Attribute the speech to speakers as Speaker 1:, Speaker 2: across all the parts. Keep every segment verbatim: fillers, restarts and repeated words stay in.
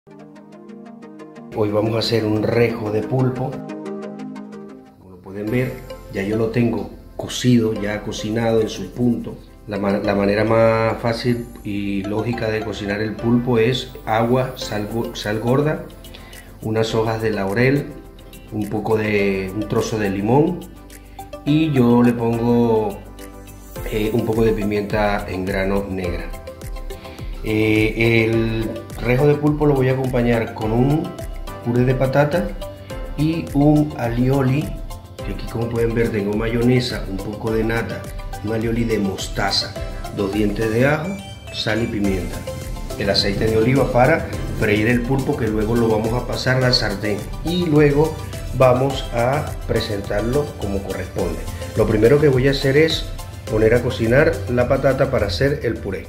Speaker 1: Hoy vamos a hacer un rejo de pulpo. Como lo pueden ver, ya yo lo tengo cocido, ya cocinado en su punto. La, la manera más fácil y lógica de cocinar el pulpo es agua, sal, sal gorda, unas hojas de laurel, un poco de un trozo de limón y yo le pongo eh, un poco de pimienta en grano negra. Eh, el rejo de pulpo lo voy a acompañar con un puré de patata y un alioli, que aquí como pueden ver tengo mayonesa, un poco de nata, un alioli de mostaza, dos dientes de ajo, sal y pimienta, el aceite de oliva para freír el pulpo, que luego lo vamos a pasar a la sartén y luego vamos a presentarlo como corresponde. Lo primero que voy a hacer es poner a cocinar la patata para hacer el puré.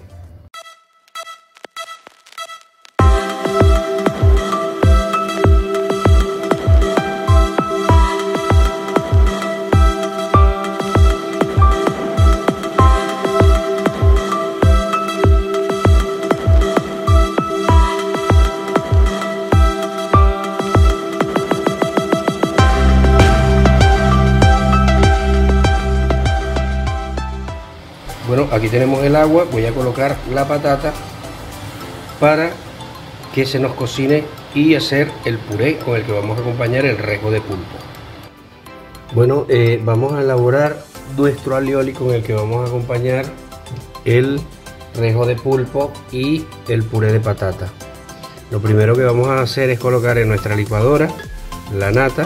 Speaker 1: Bueno, aquí tenemos el agua, voy a colocar la patata para que se nos cocine y hacer el puré con el que vamos a acompañar el rejo de pulpo. Bueno, eh, vamos a elaborar nuestro alioli con el que vamos a acompañar el rejo de pulpo y el puré de patata. Lo primero que vamos a hacer es colocar en nuestra licuadora la nata,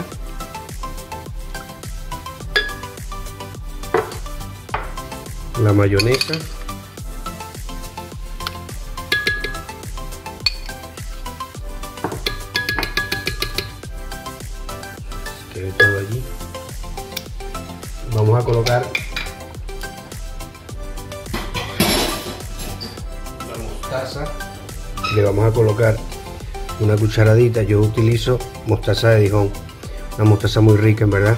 Speaker 1: la mayonesa, quede todo allí. Vamos a colocar la mostaza, le vamos a colocar una cucharadita. Yo utilizo mostaza de Dijon, una mostaza muy rica en verdad,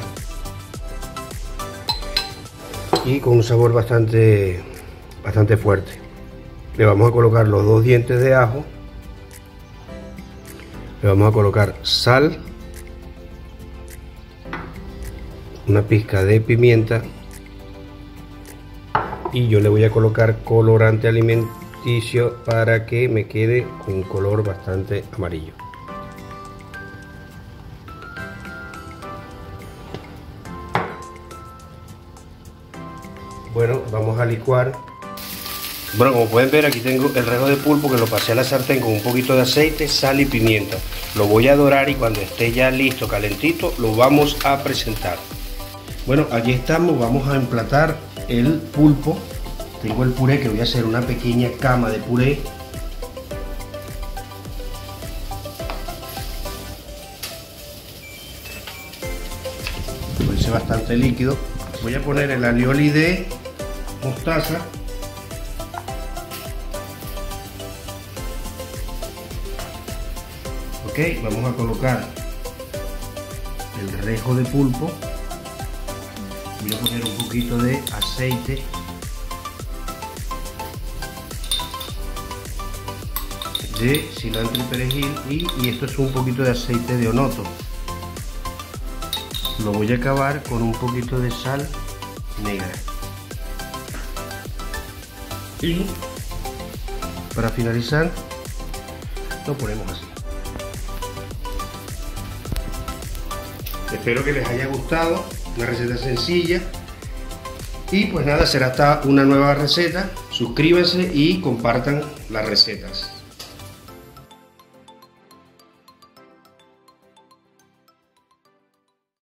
Speaker 1: y con un sabor bastante bastante fuerte. Le vamos a colocar los dos dientes de ajo, le vamos a colocar sal, una pizca de pimienta y yo le voy a colocar colorante alimenticio para que me quede con un color bastante amarillo. Bueno, vamos a licuar. Bueno, como pueden ver, aquí tengo el rejo de pulpo que lo pasé a la sartén con un poquito de aceite, sal y pimienta. Lo voy a dorar y cuando esté ya listo, calentito, lo vamos a presentar. Bueno, aquí estamos, vamos a emplatar el pulpo. Tengo el puré, que voy a hacer una pequeña cama de puré. Puede ser bastante líquido. Voy a poner el alioli de mostaza, ok, vamos a colocar el rejo de pulpo, voy a poner un poquito de aceite, de cilantro y perejil y, y esto es un poquito de aceite de onoto. Lo voy a acabar con un poquito de sal negra. Y para finalizar lo ponemos así. Espero que les haya gustado, una receta sencilla. Y pues nada, será hasta una nueva receta. Suscríbanse y compartan las recetas.